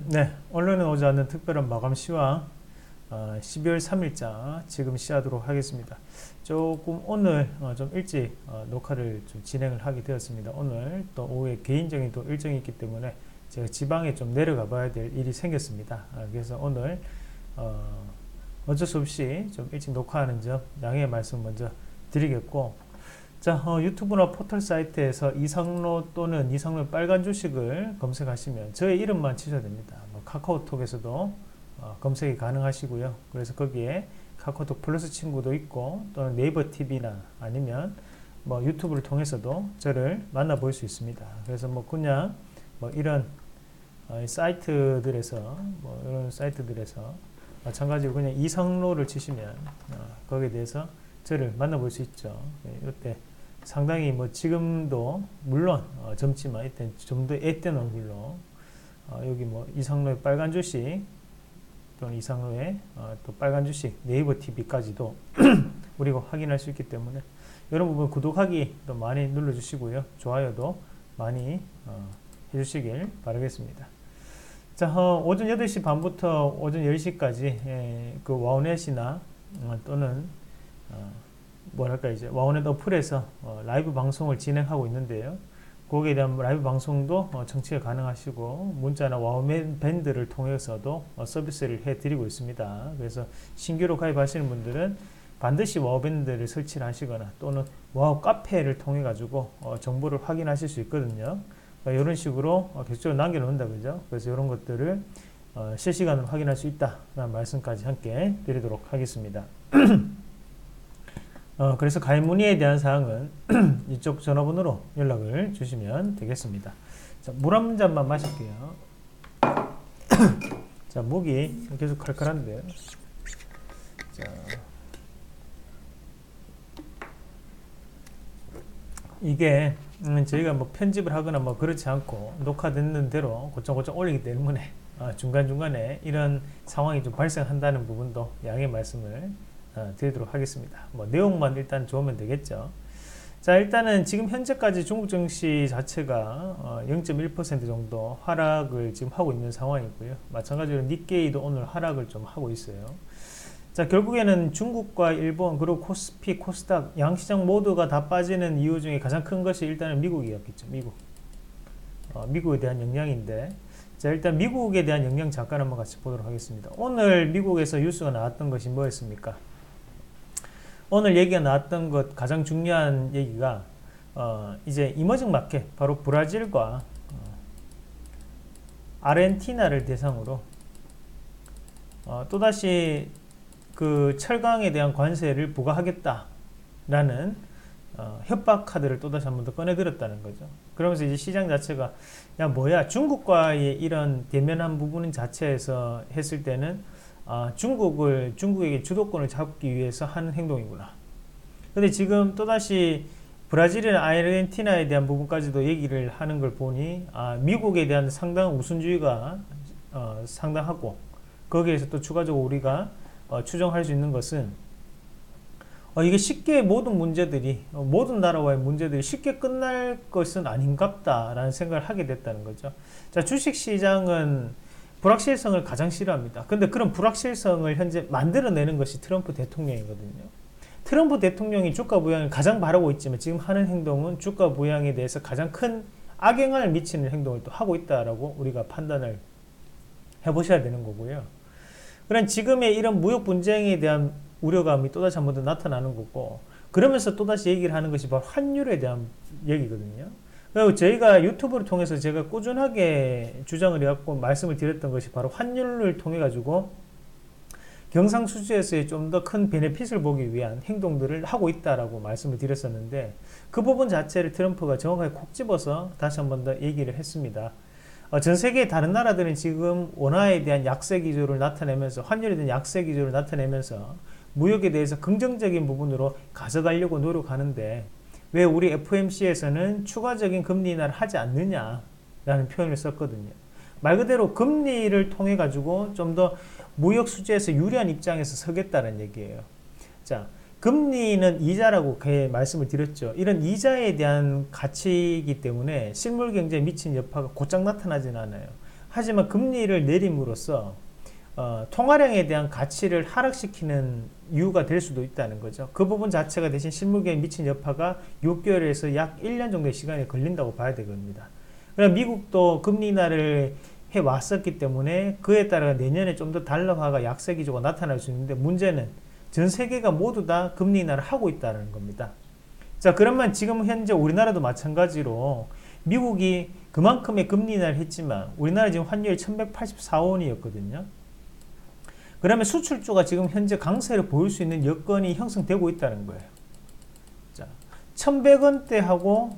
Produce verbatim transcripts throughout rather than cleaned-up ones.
네, 언론에 오지 않는 특별한 마감 시황 어, 십이월 삼일자 지금 시하도록 하겠습니다. 조금 오늘 어, 좀 일찍 어, 녹화를 좀 진행을 하게 되었습니다. 오늘 또 오후에 개인적인 또 일정이 있기 때문에 제가 지방에 좀 내려가 봐야 될 일이 생겼습니다. 아, 그래서 오늘 어, 어쩔 수 없이 좀 일찍 녹화하는 점 양해의 말씀 먼저 드리겠고, 자, 어, 유튜브나 포털 사이트에서 이상로 또는 이상로의 빨간 주식을 검색하시면 저의 이름만 치셔야 됩니다. 뭐 카카오톡에서도 어, 검색이 가능하시고요. 그래서 거기에 카카오톡 플러스 친구도 있고, 또는 네이버 티비나 아니면 뭐 유튜브를 통해서도 저를 만나볼 수 있습니다. 그래서 뭐 그냥 뭐 이런 어, 사이트들에서 뭐 이런 사이트들에서 마찬가지로 그냥 이상로를 치시면 어, 거기에 대해서 저를 만나볼 수 있죠. 이때 상당히 뭐 지금도 물론 어, 젊지만 이때 좀 더 앳된 얼굴로 어, 여기 뭐 이상로의 빨간 주식 또는 이상로의 어, 또 빨간 주식 네이버 티비까지도 우리가 확인할 수 있기 때문에 이런 부분 구독하기 또 많이 눌러주시고요. 좋아요도 많이 어, 해주시길 바라겠습니다. 자, 어, 오전 여덟 시 반부터 오전 열 시까지 예, 그 와우넷이나 어, 또는 어, 뭐랄까 이제 와우넷 어플에서 어, 라이브 방송을 진행하고 있는데요. 거기에 대한 라이브 방송도 어, 청취가 가능하시고 문자나 와우넷 밴드를 통해서도 어, 서비스를 해드리고 있습니다. 그래서 신규로 가입하시는 분들은 반드시 와우 밴드를 설치를 하시거나 또는 와우 카페를 통해 가지고 어, 정보를 확인하실 수 있거든요. 그러니까 이런 식으로 어, 계속적으로 남겨놓는다 그죠? 그래서 이런 것들을 어, 실시간으로 확인할 수 있다라는 말씀까지 함께 드리도록 하겠습니다. 어, 그래서 가입 문의에 대한 사항은 이쪽 전화번호로 연락을 주시면 되겠습니다. 자, 물 한 잔만 마실게요. 자, 목이 계속 칼칼한데요. 자, 이게 음, 저희가 뭐 편집을 하거나 뭐 그렇지 않고 녹화됐는 대로 고정고정 올리기 때문에 어, 중간중간에 이런 상황이 좀 발생한다는 부분도 양해 말씀을 어, 드리도록 하겠습니다. 뭐 내용만 일단 좋으면 되겠죠. 자, 일단은 지금 현재까지 중국 증시 자체가 어, 영 점 일 퍼센트 정도 하락을 지금 하고 있는 상황이고요. 마찬가지로 니케이도 오늘 하락을 좀 하고 있어요. 자, 결국에는 중국과 일본 그리고 코스피, 코스닥 양시장 모두가 다 빠지는 이유 중에 가장 큰 것이 일단은 미국이었겠죠. 미국. 어, 미국에 대한 영향인데, 자, 일단 미국에 대한 영향 잠깐 한번 같이 보도록 하겠습니다. 오늘 미국에서 뉴스가 나왔던 것이 뭐였습니까? 오늘 얘기가 나왔던 것 가장 중요한 얘기가 어, 이제 이머징 마켓 바로 브라질과 어, 아르헨티나를 대상으로 어, 또다시 그 철강에 대한 관세를 부과하겠다라는 어, 협박 카드를 또다시 한 번 더 꺼내들었다는 거죠. 그러면서 이제 시장 자체가 야 뭐야 중국과의 이런 대면한 부분 자체에서 했을 때는 아, 중국을 중국에게 주도권을 잡기 위해서 하는 행동이구나. 근데 지금 또다시 브라질이나 아르헨티나에 대한 부분까지도 얘기를 하는 걸 보니 아, 미국에 대한 상당한 우선주의가 어, 상당하고 거기에서 또 추가적으로 우리가 어, 추정할 수 있는 것은 어, 이게 쉽게 모든 문제들이 어, 모든 나라와의 문제들이 쉽게 끝날 것은 아닌갑다라는 생각을 하게 됐다는 거죠. 자, 주식시장은 불확실성을 가장 싫어합니다. 근데 그런 불확실성을 현재 만들어내는 것이 트럼프 대통령이거든요. 트럼프 대통령이 주가 부양을 가장 바라고 있지만 지금 하는 행동은 주가 부양에 대해서 가장 큰 악영향을 미치는 행동을 또 하고 있다라고 우리가 판단을 해보셔야 되는 거고요. 그런 지금의 이런 무역 분쟁에 대한 우려감이 또다시 한 번 더 나타나는 거고, 그러면서 또다시 얘기를 하는 것이 바로 환율에 대한 얘기거든요. 그리고 저희가 유튜브를 통해서 제가 꾸준하게 주장을 해왔고 말씀을 드렸던 것이 바로 환율을 통해 가지고 경상수지에서의 좀 더 큰 베네핏을 보기 위한 행동들을 하고 있다라고 말씀을 드렸었는데, 그 부분 자체를 트럼프가 정확하게 콕 집어서 다시 한 번 더 얘기를 했습니다. 어, 전 세계 다른 나라들은 지금 원화에 대한 약세 기조를 나타내면서 환율에 대한 약세 기조를 나타내면서 무역에 대해서 긍정적인 부분으로 가져가려고 노력하는데 왜 우리 에프오엠씨에서는 추가적인 금리 인하를 하지 않느냐라는 표현을 썼거든요. 말 그대로 금리를 통해 가지고 좀 더 무역 수지에서 유리한 입장에서 서겠다는 얘기예요. 자, 금리는 이자라고 말씀을 드렸죠. 이런 이자에 대한 가치이기 때문에 실물 경제에 미친 여파가 곧장 나타나진 않아요. 하지만 금리를 내림으로써 어, 통화량에 대한 가치를 하락시키는 이유가 될 수도 있다는 거죠. 그 부분 자체가 대신 실물계에 미친 여파가 육 개월에서 약 일 년 정도의 시간이 걸린다고 봐야 되겁니다. 그럼 미국도 금리 인하를 해 왔었기 때문에 그에 따라 내년에 좀 더 달러화가 약세 기조가 나타날 수 있는데, 문제는 전 세계가 모두 다 금리 인하를 하고 있다는 겁니다. 자, 그러면 지금 현재 우리나라도 마찬가지로 미국이 그만큼의 금리 인하를 했지만 우리나라 지금 환율이 천백팔십사 원이었거든요. 그러면 수출주가 지금 현재 강세를 보일 수 있는 여건이 형성되고 있다는 거예요. 자, 천백 원대하고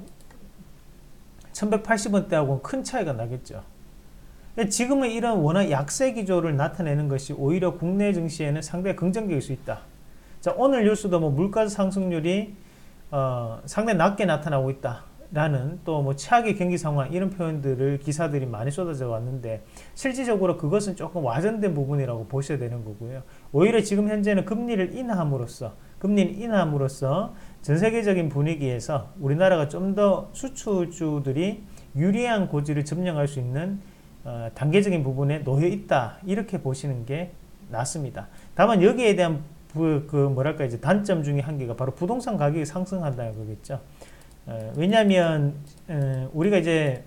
천백팔십 원대하고는 큰 차이가 나겠죠. 지금은 이런 워낙 약세 기조를 나타내는 것이 오히려 국내 증시에는 상당히 긍정적일 수 있다. 자, 오늘 뉴스도 뭐 물가 상승률이 어, 상당히 낮게 나타나고 있다 라는, 또 뭐 최악의 경기 상황, 이런 표현들을 기사들이 많이 쏟아져 왔는데, 실질적으로 그것은 조금 와전된 부분이라고 보셔야 되는 거고요. 오히려 지금 현재는 금리를 인하함으로써 금리를 인하함으로써 전 세계적인 분위기에서 우리나라가 좀 더 수출주들이 유리한 고지를 점령할 수 있는 어, 단계적인 부분에 놓여 있다, 이렇게 보시는 게 낫습니다. 다만 여기에 대한 그, 그 뭐랄까 이제 단점 중에 한 개가 바로 부동산 가격이 상승한다는 거겠죠. 어, 왜냐하면 어, 우리가 이제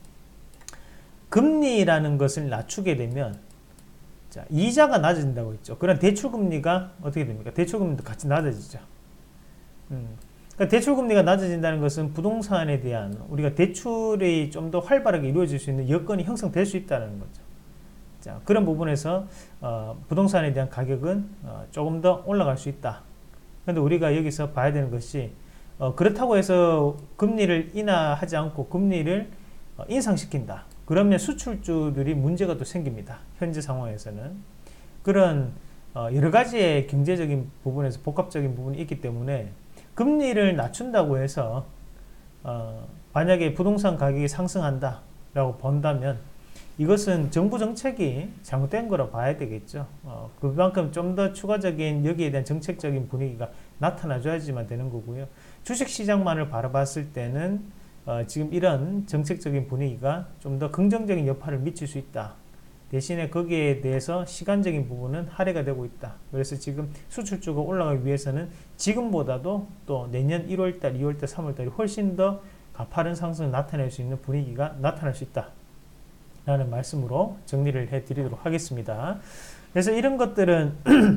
금리라는 것을 낮추게 되면, 자, 이자가 낮아진다고 했죠. 그런 대출금리가 어떻게 됩니까? 대출금리도 같이 낮아지죠. 음, 그러니까 대출금리가 낮아진다는 것은 부동산에 대한 우리가 대출이 좀 더 활발하게 이루어질 수 있는 여건이 형성될 수 있다는 거죠. 자, 그런 부분에서 어, 부동산에 대한 가격은 어, 조금 더 올라갈 수 있다. 그런데 우리가 여기서 봐야 되는 것이, 어, 그렇다고 해서 금리를 인하하지 않고 금리를 어, 인상시킨다. 그러면 수출주들이 문제가 또 생깁니다. 현재 상황에서는. 그런 어, 여러 가지의 경제적인 부분에서 복합적인 부분이 있기 때문에 금리를 낮춘다고 해서 어, 만약에 부동산 가격이 상승한다 라고 본다면 이것은 정부 정책이 잘못된 거라 봐야 되겠죠. 어, 그만큼 좀 더 추가적인 여기에 대한 정책적인 분위기가 나타나줘야지만 되는 거고요. 주식시장만을 바라봤을 때는 어, 지금 이런 정책적인 분위기가 좀 더 긍정적인 여파를 미칠 수 있다. 대신에 거기에 대해서 시간적인 부분은 할애가 되고 있다. 그래서 지금 수출주가 올라가기 위해서는 지금보다도 또 내년 일월달, 이월달, 삼월달이 훨씬 더 가파른 상승을 나타낼 수 있는 분위기가 나타날 수 있다 라는 말씀으로 정리를 해 드리도록 하겠습니다. 그래서 이런 것들은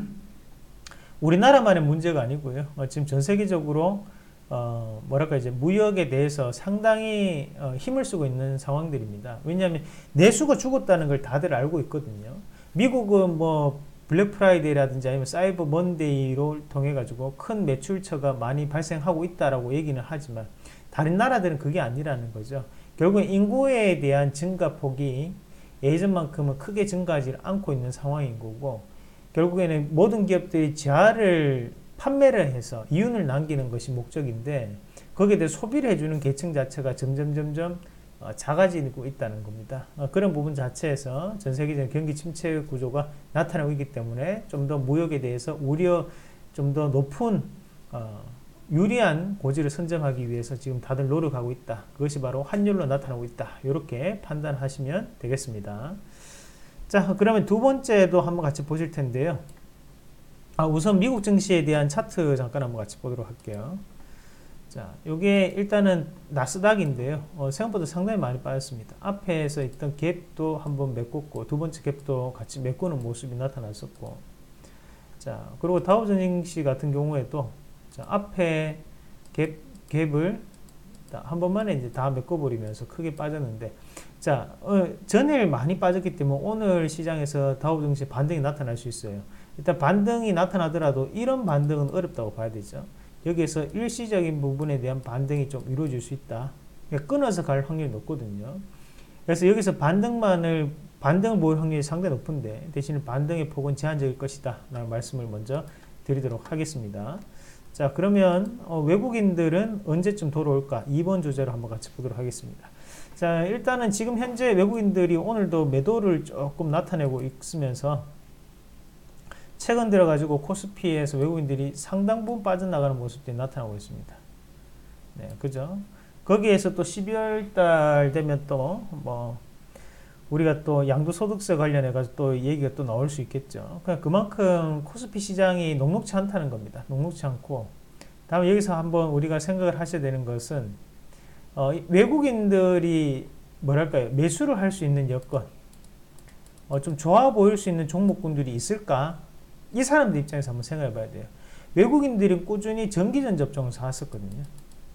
우리나라만의 문제가 아니고요. 어, 지금 전 세계적으로 어, 뭐랄까 이제 무역에 대해서 상당히 어, 힘을 쓰고 있는 상황들입니다. 왜냐하면 내수가 죽었다는 걸 다들 알고 있거든요. 미국은 뭐 블랙 프라이데이라든지 아니면 사이버 먼데이로 통해 가지고 큰 매출처가 많이 발생하고 있다라고 얘기는 하지만 다른 나라들은 그게 아니라는 거죠. 결국 인구에 대한 증가폭이 예전만큼은 크게 증가하지 않고 있는 상황인 거고, 결국에는 모든 기업들이 재화를 판매를 해서 이윤을 남기는 것이 목적인데, 거기에 대해 소비를 해주는 계층 자체가 점점 점점 작아지고 있다는 겁니다. 그런 부분 자체에서 전 세계적인 경기 침체 구조가 나타나고 있기 때문에 좀 더 무역에 대해서 우려, 좀 더 높은 어, 유리한 고지를 선점하기 위해서 지금 다들 노력하고 있다. 그것이 바로 환율로 나타나고 있다. 이렇게 판단하시면 되겠습니다. 자, 그러면 두 번째도 한번 같이 보실 텐데요. 아, 우선 미국 증시에 대한 차트 잠깐 한번 같이 보도록 할게요. 자, 요게 일단은 나스닥인데요. 어, 생각보다 상당히 많이 빠졌습니다. 앞에서 있던 갭도 한번 메꿨고, 두 번째 갭도 같이 메꾸는 모습이 나타났었고, 자, 그리고 다우증시 같은 경우에도 자, 앞에 갭, 갭을 한 번만에 이제 다 메꿔버리면서 크게 빠졌는데, 자, 어, 전일 많이 빠졌기 때문에 오늘 시장에서 다우증시 반등이 나타날 수 있어요. 일단 반등이 나타나더라도 이런 반등은 어렵다고 봐야 되죠. 여기에서 일시적인 부분에 대한 반등이 좀 이루어질 수 있다. 그러니까 끊어서 갈 확률이 높거든요. 그래서 여기서 반등만을, 반등을 모을 확률이 상당히 높은데, 대신 반등의 폭은 제한적일 것이다 라는 말씀을 먼저 드리도록 하겠습니다. 자, 그러면 어, 외국인들은 언제쯤 돌아올까? 이 번 주제로 한번 같이 보도록 하겠습니다. 자, 일단은 지금 현재 외국인들이 오늘도 매도를 조금 나타내고 있으면서 최근 들어가지고 코스피에서 외국인들이 상당 부분 빠져나가는 모습들이 나타나고 있습니다. 네, 그죠? 거기에서 또 십이월 달 되면 또 뭐 우리가 또 양도소득세 관련해 가지고 또 얘기가 또 나올 수 있겠죠. 그러니까 그만큼 코스피 시장이 녹록지 않다는 겁니다. 녹록지 않고, 다음 여기서 한번 우리가 생각을 하셔야 되는 것은 어, 외국인들이 뭐랄까요, 매수를 할 수 있는 여건, 어, 좀 좋아 보일 수 있는 종목군들이 있을까? 이 사람들 입장에서 한번 생각해 봐야 돼요. 외국인들이 꾸준히 전기전 접종을 사왔었거든요.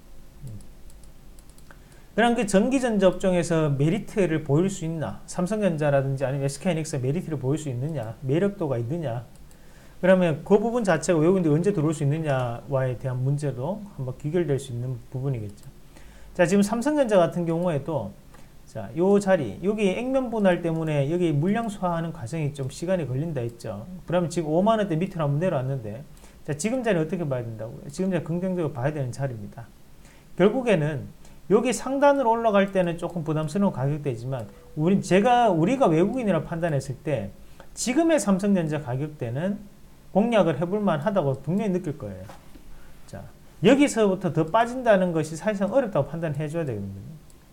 그럼 그 전기전 접종에서 메리트를 보일 수 있나? 삼성전자라든지 아니면 에스케이하이닉스가 메리트를 보일 수 있느냐? 매력도가 있느냐? 그러면 그 부분 자체가 외국인들이 언제 들어올 수 있느냐와에 대한 문제도 한번 귀결될 수 있는 부분이겠죠. 자, 지금 삼성전자 같은 경우에도 자, 요 자리, 여기 액면 분할 때문에 여기 물량 소화하는 과정이 좀 시간이 걸린다 했죠. 그러면 지금 오만 원대 밑으로 한번 내려왔는데, 자, 지금 자리 어떻게 봐야 된다고요? 지금 자리 긍정적으로 봐야 되는 자리입니다. 결국에는 여기 상단으로 올라갈 때는 조금 부담스러운 가격대지만, 우리, 제가, 우리가 외국인이라 판단했을 때, 지금의 삼성전자 가격대는 공략을 해볼만 하다고 분명히 느낄 거예요. 자, 여기서부터 더 빠진다는 것이 사실상 어렵다고 판단해 줘야 되거든요.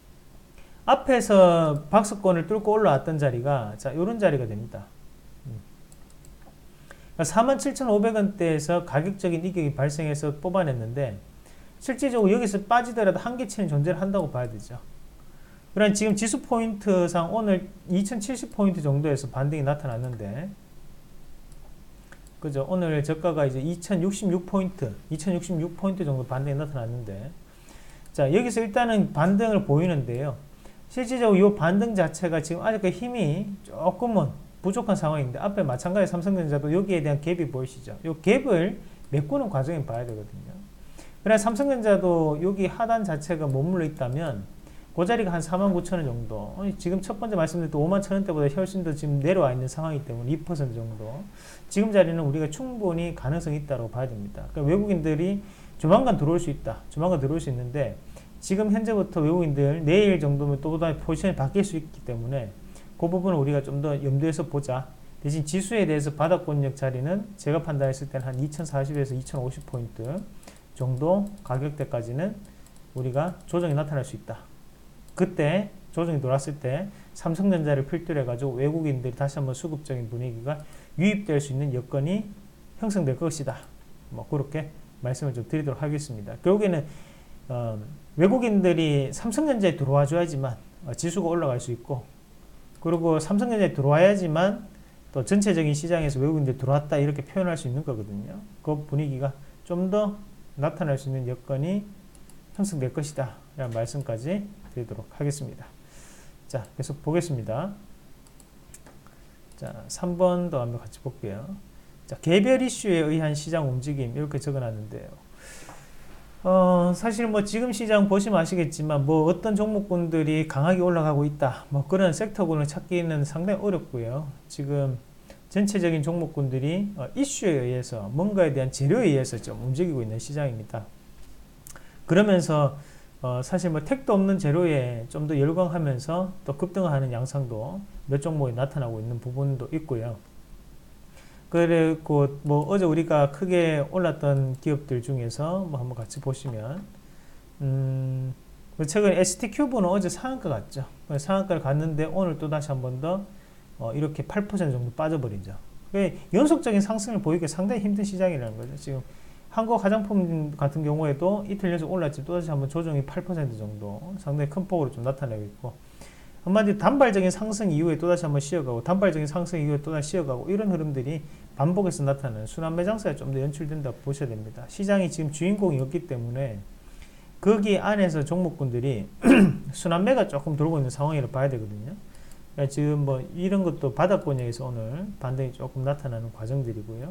앞에서 박스권을 뚫고 올라왔던 자리가, 자, 요런 자리가 됩니다. 사만 칠천오백 원대에서 가격적인 이격이 발생해서 뽑아냈는데, 실질적으로 여기서 빠지더라도 한계치는 존재를 한다고 봐야 되죠. 그럼 지금 지수 포인트상 오늘 이천칠십 포인트 정도에서 반등이 나타났는데, 그죠? 오늘 저가가 이제 이천육십육 포인트, 이천육십육 포인트 정도 반등이 나타났는데, 자, 여기서 일단은 반등을 보이는데요. 실질적으로 이 반등 자체가 지금 아직까지 힘이 조금은 부족한 상황인데, 앞에 마찬가지 삼성전자도 여기에 대한 갭이 보이시죠? 이 갭을 메꾸는 과정을 봐야 되거든요. 그래 삼성전자도 여기 하단 자체가 머물러 있다면 그 자리가 한 사만 구천 원 정도, 지금 첫 번째 말씀드렸던 오만 천 원대보다 훨씬 더 지금 내려와 있는 상황이기 때문에 이 퍼센트 정도, 지금 자리는 우리가 충분히 가능성이 있다고 봐야 됩니다. 그러니까 외국인들이 조만간 들어올 수 있다, 조만간 들어올 수 있는데, 지금 현재부터 외국인들 내일 정도면 또 다시 포지션이 바뀔 수 있기 때문에 그 부분을 우리가 좀 더 염두에서 보자. 대신 지수에 대해서 바닥권역 자리는 제가 판단했을 때는 한 이천사십에서 이천오십 포인트 정도 가격대까지는 우리가 조정이 나타날 수 있다. 그때 조정이 돌았을 때 삼성전자를 필두로 해가지고 외국인들이 다시 한번 수급적인 분위기가 유입될 수 있는 여건이 형성될 것이다. 뭐 그렇게 말씀을 좀 드리도록 하겠습니다. 결국에는 어, 외국인들이 삼성전자에 들어와 줘야지만 어, 지수가 올라갈 수 있고, 그리고 삼성전자에 들어와야지만 또 전체적인 시장에서 외국인들이 들어왔다 이렇게 표현할 수 있는 거거든요. 그 분위기가 좀 더 나타날 수 있는 여건이 형성될 것이다 라는 말씀까지 드리도록 하겠습니다. 자, 계속 보겠습니다. 자, 삼 번도 한번 같이 볼게요. 자, 개별 이슈에 의한 시장 움직임 이렇게 적어놨는데요. 어, 사실 뭐 지금 시장 보시면 아시겠지만 뭐 어떤 종목군들이 강하게 올라가고 있다, 뭐 그런 섹터군을 찾기는 상당히 어렵고요. 지금 전체적인 종목군들이 어, 이슈에 의해서 뭔가에 대한 재료에 의해서 좀 움직이고 있는 시장입니다. 그러면서 어, 사실 뭐 택도 없는 재료에 좀 더 열광하면서 또 급등하는 양상도 몇 종목에 나타나고 있는 부분도 있고요. 그리고 뭐 어제 우리가 크게 올랐던 기업들 중에서 뭐 한번 같이 보시면, 음, 최근 에스티큐브는 어제 상한가 갔죠. 상한가를 갔는데 오늘 또 다시 한 번 더 어, 이렇게 팔 퍼센트 정도 빠져버리죠. 연속적인 상승을 보이기 상당히 힘든 시장이라는 거죠. 지금 한국 화장품 같은 경우에도 이틀 연속 올랐지 또다시 한번 조정이 팔 퍼센트 정도 상당히 큰 폭으로 좀 나타나고 있고, 한마디로 단발적인 상승 이후에 또다시 한번 쉬어가고, 단발적인 상승 이후에 또다시 쉬어가고, 이런 흐름들이 반복해서 나타나는 순환 매장세가 좀 더 연출된다고 보셔야 됩니다. 시장이 지금 주인공이 없기 때문에 거기 안에서 종목군들이 순환 매가 조금 돌고 있는 상황이라고 봐야 되거든요. 그러니까 지금 뭐 이런 것도 바닥권역에서 오늘 반등이 조금 나타나는 과정들이고요.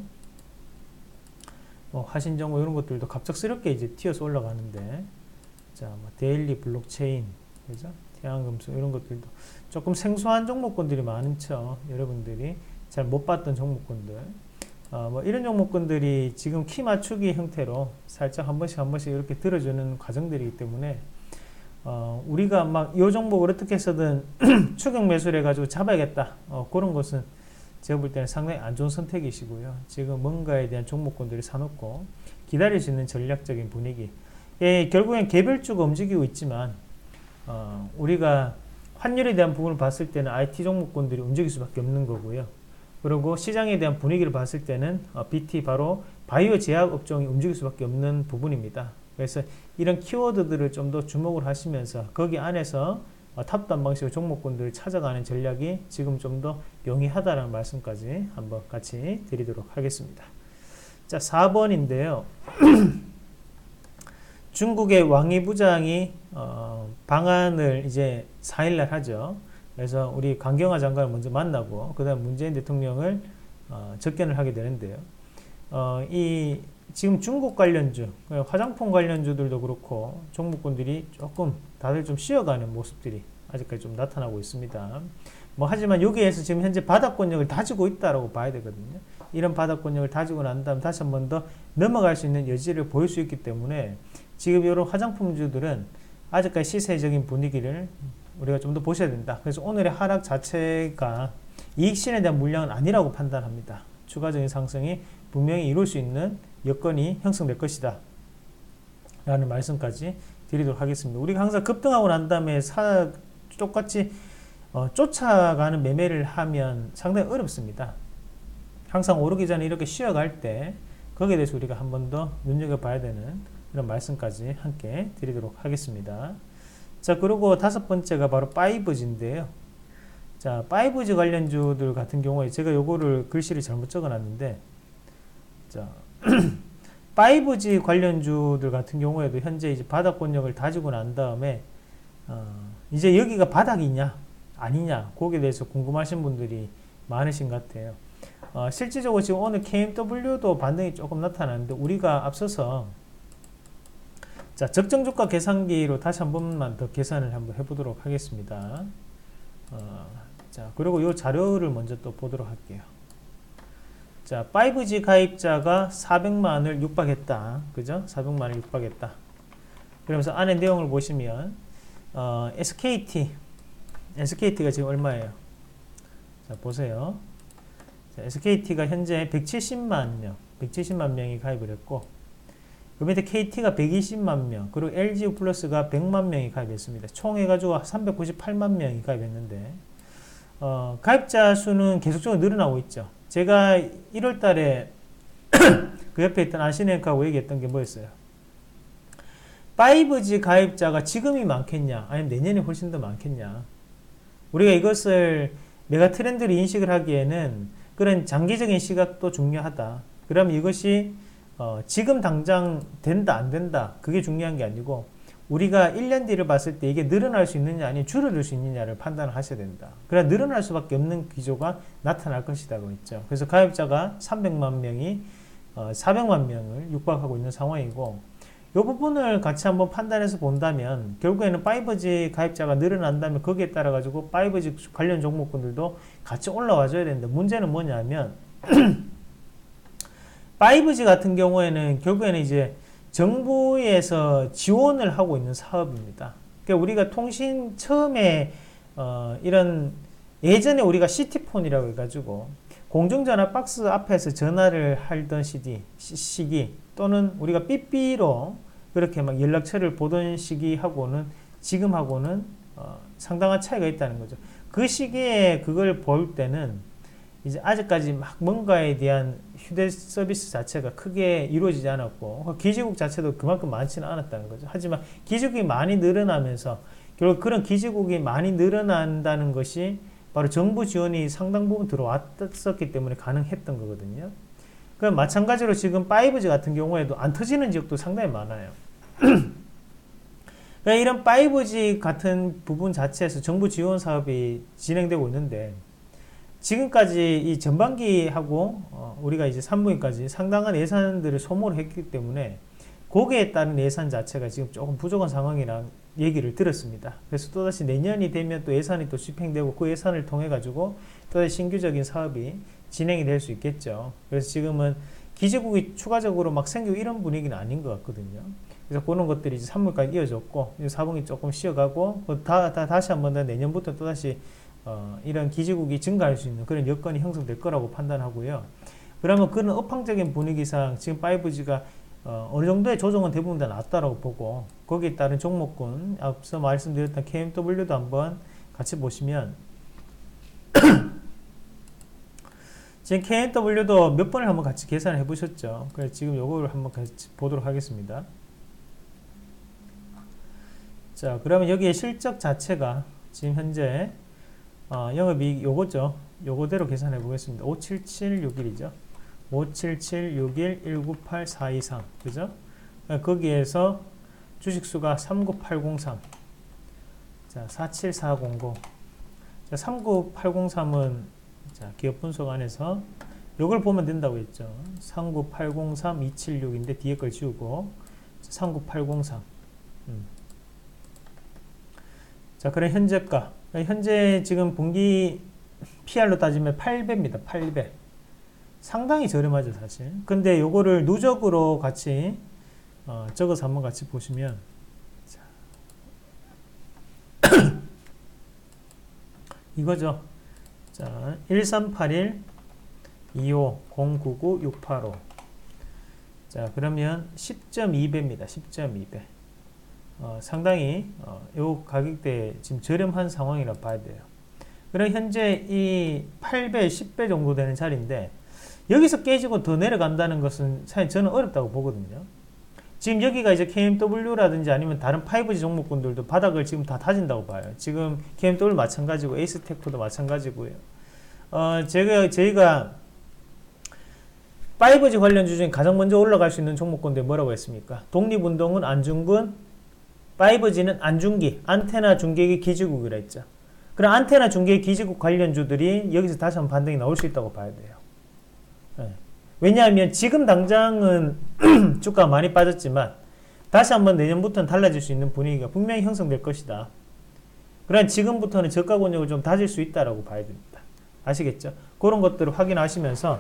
뭐 화신정보 이런 것들도 갑작스럽게 이제 튀어서 올라가는데, 자, 뭐 데일리 블록체인, 그죠? 태양금속 이런 것들도 조금 생소한 종목군들이 많죠. 여러분들이 잘 못 봤던 종목군들. 어, 뭐 이런 종목군들이 지금 키 맞추기 형태로 살짝 한 번씩 한 번씩 이렇게 들어주는 과정들이기 때문에 어, 우리가 막 이 종목을 어떻게 해서든 추격 매수를 해가지고 잡아야겠다. 어, 그런 것은 제가 볼 때는 상당히 안 좋은 선택이시고요. 지금 뭔가에 대한 종목군들이 사놓고 기다릴 수 있는 전략적인 분위기. 예, 결국엔 개별주가 움직이고 있지만 어, 우리가 환율에 대한 부분을 봤을 때는 아이티 종목군들이 움직일 수밖에 없는 거고요. 그리고 시장에 대한 분위기를 봤을 때는 어, 비티 바로 바이오 제약 업종이 움직일 수밖에 없는 부분입니다. 그래서 이런 키워드들을 좀 더 주목을 하시면서 거기 안에서 어, 탑다운 방식으로 종목군들을 찾아가는 전략이 지금 좀 더 용이하다라는 말씀까지 한번 같이 드리도록 하겠습니다. 자, 사 번인데요. 중국의 왕이 부장이 어, 방한을 이제 사 일날 하죠. 그래서 우리 강경화 장관을 먼저 만나고 그 다음 문재인 대통령을 어, 접견을 하게 되는데요. 어, 이 지금 중국 관련주, 화장품 관련주들도 그렇고 종목군들이 조금 다들 좀 쉬어가는 모습들이 아직까지 좀 나타나고 있습니다. 뭐 하지만 여기에서 지금 현재 바닥권력을 다지고 있다라고 봐야 되거든요. 이런 바닥권력을 다지고 난 다음 다시 한 번 더 넘어갈 수 있는 여지를 보일 수 있기 때문에 지금 이런 화장품주들은 아직까지 시세적인 분위기를 우리가 좀 더 보셔야 된다. 그래서 오늘의 하락 자체가 이익 실현에 대한 물량은 아니라고 판단합니다. 추가적인 상승이 분명히 이룰 수 있는 여건이 형성될 것이다 라는 말씀까지 드리도록 하겠습니다. 우리가 항상 급등하고 난 다음에 사, 똑같이 어, 쫓아가는 매매를 하면 상당히 어렵습니다. 항상 오르기 전에 이렇게 쉬어갈 때 거기에 대해서 우리가 한 번 더 눈여겨봐야 되는 그런 말씀까지 함께 드리도록 하겠습니다. 자, 그리고 다섯 번째가 바로 파이브지인데요. 자, 파이브지 관련주들 같은 경우에 제가 요거를 글씨를 잘못 적어 놨는데, 자, 파이브지 관련주들 같은 경우에도 현재 이제 바닥권력을 다지고 난 다음에, 어, 이제 여기가 바닥이냐, 아니냐, 거기에 대해서 궁금하신 분들이 많으신 것 같아요. 어, 실질적으로 지금 오늘 케이엠더블유도 반등이 조금 나타나는데, 우리가 앞서서 자, 적정주가 계산기로 다시 한 번만 더 계산을 한번 해보도록 하겠습니다. 어, 자, 그리고 이 자료를 먼저 또 보도록 할게요. 자, 파이브지 가입자가 사백만을 육박했다. 그죠? 사백만을 육박했다. 그러면서 안에 내용을 보시면, 어, 에스케이티. 에스케이티가 지금 얼마예요? 자, 보세요. 자, 에스케이티가 현재 백칠십만 명, 백칠십만 명이 가입을 했고, 그 밑에 케이티가 백이십만 명, 그리고 엘지유 플러스가 백만 명이 가입했습니다. 총 해가지고 삼백구십팔만 명이 가입했는데, 어, 가입자 수는 계속적으로 늘어나고 있죠. 제가 일월 달에 그 옆에 있던 아시네카하고 얘기했던 게 뭐였어요? 파이브지 가입자가 지금이 많겠냐, 아니면 내년에 훨씬 더 많겠냐. 우리가 이것을 메가 트렌드를 인식을 하기에는 그런 장기적인 시각도 중요하다. 그러면 이것이 어, 지금 당장 된다 안 된다 그게 중요한 게 아니고 우리가 일 년 뒤를 봤을 때 이게 늘어날 수 있느냐 아니면 줄어들 수 있느냐를 판단을 하셔야 된다. 그래야 늘어날 수밖에 없는 기조가 나타날 것이라고 했죠. 그래서 가입자가 삼백만 명이 어, 사백만 명을 육박하고 있는 상황이고 이 부분을 같이 한번 판단해서 본다면 결국에는 파이브지 가입자가 늘어난다면 거기에 따라 가지고 파이브지 관련 종목군들도 같이 올라와 줘야 된다. 문제는 뭐냐면 파이브지 같은 경우에는 결국에는 이제 정부에서 지원을 하고 있는 사업입니다. 그러니까 우리가 통신 처음에 어 이런 예전에 우리가 시티폰이라고 해가지고 공중전화 박스 앞에서 전화를 하던 시기, 시기 또는 우리가 삐삐로 그렇게 막 연락처를 보던 시기하고는 지금하고는 어 상당한 차이가 있다는 거죠. 그 시기에 그걸 볼 때는 이제 아직까지 막 뭔가에 대한 휴대 서비스 자체가 크게 이루어지지 않았고 기지국 자체도 그만큼 많지는 않았다는 거죠. 하지만 기지국이 많이 늘어나면서 결국 그런 기지국이 많이 늘어난다는 것이 바로 정부 지원이 상당 부분 들어왔었기 때문에 가능했던 거거든요. 그럼 마찬가지로 지금 파이브지 같은 경우에도 안 터지는 지역도 상당히 많아요. 이런 파이브지 같은 부분 자체에서 정부 지원 사업이 진행되고 있는데 지금까지 이 전반기하고 어 우리가 이제 삼 분기까지 상당한 예산들을 소모를 했기 때문에 거기에 따른 예산 자체가 지금 조금 부족한 상황이라는 얘기를 들었습니다. 그래서 또다시 내년이 되면 또 예산이 또 집행되고 그 예산을 통해 가지고 또다시 신규적인 사업이 진행이 될 수 있겠죠. 그래서 지금은 기지국이 추가적으로 막 생기고 이런 분위기는 아닌 것 같거든요. 그래서 그런 것들이 이제 삼 분기까지 이어졌고 사 분기 조금 쉬어가고 다, 다, 다시 한 번 더 내년부터 또다시 어, 이런 기지국이 증가할 수 있는 그런 여건이 형성될 거라고 판단하고요. 그러면 그런 업황적인 분위기상 지금 파이브지가 어, 어느 정도의 조정은 대부분 다 났다라고 보고 거기에 따른 종목군 앞서 말씀드렸던 케이엠더블유도 한번 같이 보시면 지금 케이엔더블유도 몇 번을 한번 같이 계산을 해 보셨죠. 그래서 지금 요거를 한번 같이 보도록 하겠습니다. 자, 그러면 여기에 실적 자체가 지금 현재 어, 영업이익 요거죠. 요거대로 계산해 보겠습니다. 오칠칠육일이죠. 오칠칠육일 일구팔 사이삼 그죠? 거기에서 주식수가 삼구팔공삼, 자 사칠사공공, 자 삼구팔공삼은 자 기업 분석 안에서 요걸 보면 된다고 했죠. 삼구팔공삼 이칠육인데 뒤에 걸 지우고 삼구팔공삼. 음. 자 그럼 현재가 현재 지금 분기 피알로 따지면 팔 배입니다. 팔 배. 상당히 저렴하죠 사실. 근데 요거를 누적으로 같이 어, 적어서 한번 같이 보시면 자. 이거죠. 자 일삼팔일 이오 공구구 육팔오. 자 그러면 십 점 이 배입니다. 십 점 이 배. 어, 상당히 어, 요 가격대에 지금 저렴한 상황이라 봐야 돼요. 그럼 현재 이 팔 배, 십 배 정도 되는 자리인데 여기서 깨지고 더 내려간다는 것은 사실 저는 어렵다고 보거든요. 지금 여기가 이제 케이엠더블유라든지 아니면 다른 파이브지 종목군들도 바닥을 지금 다 다진다고 봐요. 지금 케이엠더블유 마찬가지고 에이스테크도 마찬가지고요. 어, 제가, 저희가 파이브지 관련주 중에 가장 먼저 올라갈 수 있는 종목군들 뭐라고 했습니까? 독립운동은 안중근, 파이브지는 안중기, 안테나 중계기 기지국이라 했죠. 그럼 안테나 중계기 기지국 관련주들이 여기서 다시 한번 반등이 나올 수 있다고 봐야 돼요. 네. 왜냐하면 지금 당장은 주가가 많이 빠졌지만 다시 한번 내년부터는 달라질 수 있는 분위기가 분명히 형성될 것이다. 그러나 지금부터는 저가 권역을 좀 다질 수 있다라고 봐야 됩니다. 아시겠죠? 그런 것들을 확인하시면서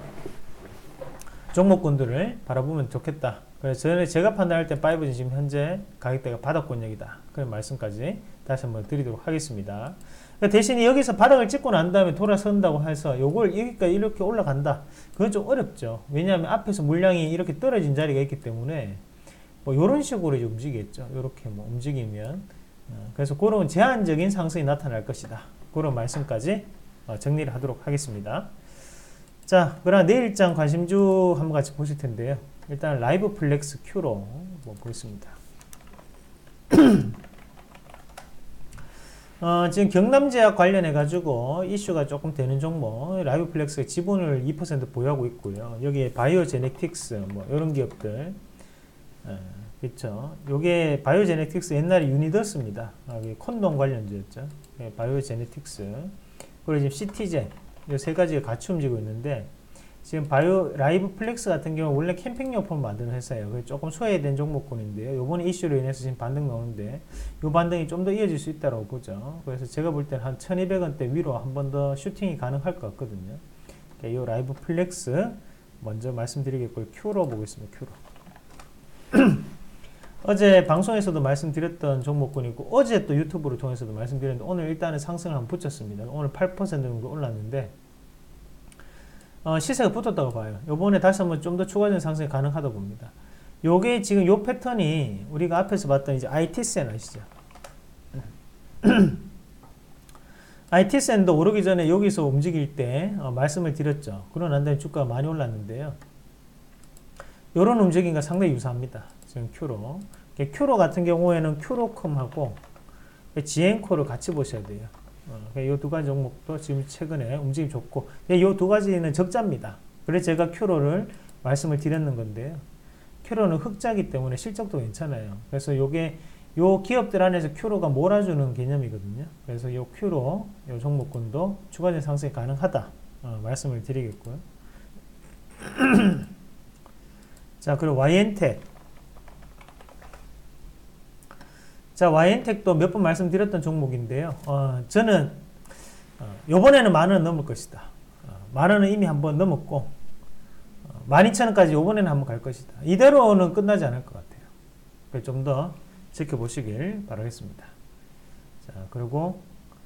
종목군들을 바라보면 좋겠다. 그래서 저는 제가 판단할 때 파이브지 지금 현재 가격대가 바닥 권역이다. 그런 말씀까지 다시 한번 드리도록 하겠습니다. 대신에 여기서 바닥을 찍고 난 다음에 돌아선다고 해서 요걸 여기까지 이렇게 올라간다. 그건 좀 어렵죠. 왜냐하면 앞에서 물량이 이렇게 떨어진 자리가 있기 때문에 뭐 요런 식으로 이제 움직이겠죠. 요렇게 뭐 움직이면. 그래서 그런 제한적인 상승이 나타날 것이다. 그런 말씀까지 정리를 하도록 하겠습니다. 자, 그럼 내일장 관심주 한번 같이 보실 텐데요. 일단 라이브 플렉스 Q로 뭐 보겠습니다. 어, 지금 경남제약 관련해 가지고 이슈가 조금 되는 종목 라이브 플렉스가 지분을 이 퍼센트 보유하고 있고요. 여기에 바이오제네틱스 뭐 이런 기업들 에, 그렇죠. 요게 바이오제네틱스 옛날에 유니더스입니다. 아, 콘돔 관련주였죠. 예, 바이오제네틱스 그리고 지금 시티젠 이 세 가지가 같이 움직이고 있는데 지금 바이오 라이브 플렉스 같은 경우 원래 캠핑용품을 만드는 회사예요. 그래서 조금 소외된 종목군인데요. 요번에 이슈로 인해서 지금 반등 나오는데 요 반등이 좀 더 이어질 수 있다고 보죠. 그래서 제가 볼 때는 한 천이백 원대 위로 한 번 더 슈팅이 가능할 것 같거든요. 이 라이브 플렉스 먼저 말씀드리겠고요. Q로 보겠습니다. Q로. 어제 방송에서도 말씀드렸던 종목군이고 어제 또 유튜브를 통해서도 말씀드렸는데 오늘 일단은 상승을 한번 붙였습니다. 오늘 팔 퍼센트 정도 올랐는데 어, 시세가 붙었다고 봐요. 요번에 다시 한번 좀 더 추가적인 상승이 가능하다고 봅니다. 요게 지금 요 패턴이 우리가 앞에서 봤던 이제 아이티센 아시죠? 아이티센도 오르기 전에 여기서 움직일 때 어, 말씀을 드렸죠. 그러고 난 다음에 주가가 많이 올랐는데요. 요런 움직임과 상당히 유사합니다. 지금 Q로. Q로 같은 경우에는 Q로컴하고 지엔코를 같이 보셔야 돼요. 어, 이 두 가지 종목도 지금 최근에 움직임 좋고, 이 두 가지는 적자입니다. 그래서 제가 Q로를 말씀을 드렸는 건데요. Q로는 흑자기 때문에 실적도 괜찮아요. 그래서 요게 요 기업들 안에서 Q로가 몰아주는 개념이거든요. 그래서 요 Q로 요 종목군도 추가적인 상승이 가능하다. 어, 말씀을 드리겠고요. 자, 그리고 와이엔텍. 자, 와이엔텍도 몇 번 말씀드렸던 종목인데요. 어, 저는 어, 요번에는 만 원 넘을 것이다. 어, 만 원은 이미 한번 넘었고 어, 만 이천 원까지 요번에는 한번 갈 것이다. 이대로는 끝나지 않을 것 같아요. 좀 더 지켜보시길 바라겠습니다. 자, 그리고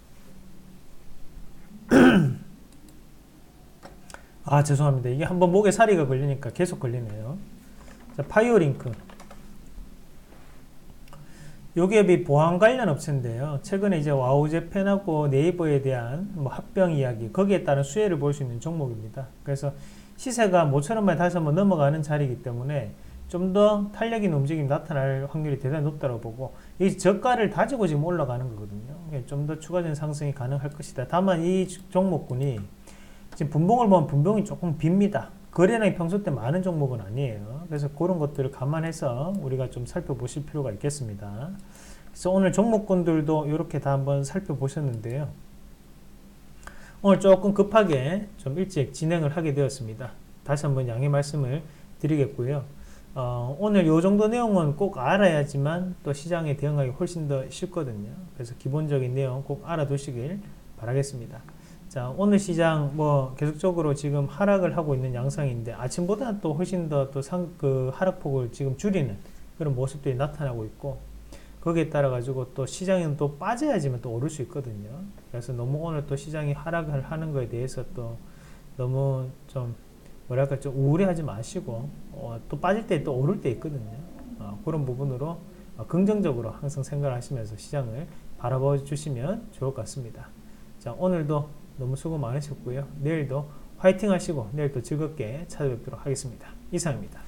아, 죄송합니다. 이게 한번 목에 사리가 걸리니까 계속 걸리네요. 자, 파이오링크. 요 기업이 보안 관련 업체인데요. 최근에 이제 와우재팬하고 네이버에 대한 뭐 합병 이야기, 거기에 따른 수혜를 볼 수 있는 종목입니다. 그래서 시세가 모처럼 다시 한번 넘어가는 자리이기 때문에 좀 더 탄력 있는 움직임이 나타날 확률이 대단히 높다고 보고, 이 저가를 다지고 지금 올라가는 거거든요. 좀 더 추가적인 상승이 가능할 것이다. 다만 이 종목군이 지금 분봉을 보면 분봉이 조금 빕니다. 거래량이 평소 때 많은 종목은 아니에요. 그래서 그런 것들을 감안해서 우리가 좀 살펴보실 필요가 있겠습니다. 그래서 오늘 종목군들도 이렇게 다 한번 살펴보셨는데요. 오늘 조금 급하게 좀 일찍 진행을 하게 되었습니다. 다시 한번 양해 말씀을 드리겠고요. 어, 오늘 이 정도 내용은 꼭 알아야지만 또 시장에 대응하기 훨씬 더 쉽거든요. 그래서 기본적인 내용 꼭 알아두시길 바라겠습니다. 자, 오늘 시장 뭐 계속적으로 지금 하락을 하고 있는 양상인데, 아침보다 또 훨씬 더 또 상, 그 하락폭을 지금 줄이는 그런 모습들이 나타나고 있고, 거기에 따라 가지고 또 시장은 또 빠져야지만 또 오를 수 있거든요. 그래서 너무 오늘 또 시장이 하락을 하는 거에 대해서 또 너무 좀 뭐랄까 좀 우울해하지 마시고, 어, 또 빠질 때 또 오를 때 있거든요. 어, 그런 부분으로 어, 긍정적으로 항상 생각을 하시면서 시장을 바라봐 주시면 좋을 것 같습니다. 자, 오늘도 너무 수고 많으셨고요. 내일도 화이팅 하시고 내일 또 즐겁게 찾아뵙도록 하겠습니다. 이상입니다.